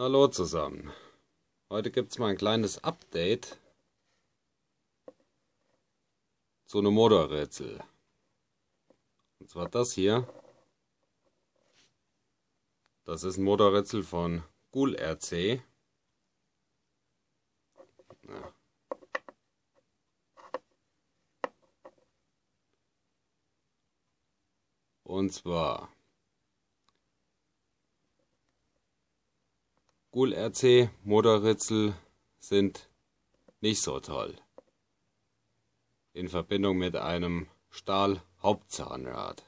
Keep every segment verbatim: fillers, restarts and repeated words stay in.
Hallo zusammen. Heute gibt es mal ein kleines Update zu einem Motorrätsel. Und zwar das hier. Das ist ein Motorrätsel von Ghoul R C. Ja. Und zwar Ghoul R C Motorrätsel sind nicht so toll in Verbindung mit einem Stahl-Hauptzahnrad.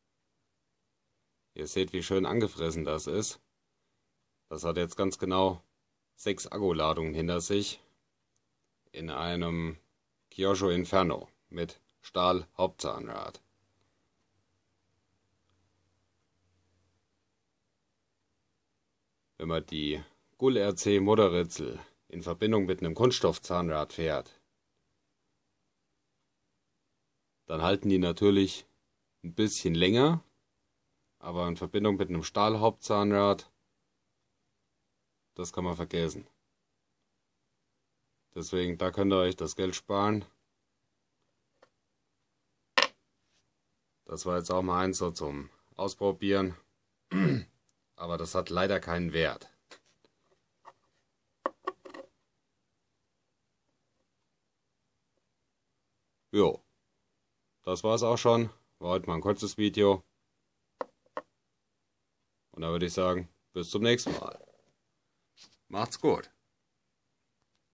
Ihr seht, wie schön angefressen das ist. Das hat jetzt ganz genau sechs Akkuladungen hinter sich in einem Kyosho Inferno mit Stahl-Hauptzahnrad. Wenn man die Ghoul R C Motorrätsel in Verbindung mit einem Kunststoffzahnrad fährt, dann halten die natürlich ein bisschen länger, aber in Verbindung mit einem Stahlhauptzahnrad, das kann man vergessen. Deswegen, da könnt ihr euch das Geld sparen. Das war jetzt auch mal eins so zum Ausprobieren, aber das hat leider keinen Wert. Jo, das war's auch schon. War heute mal ein kurzes Video. Und da würde ich sagen, bis zum nächsten Mal. Macht's gut.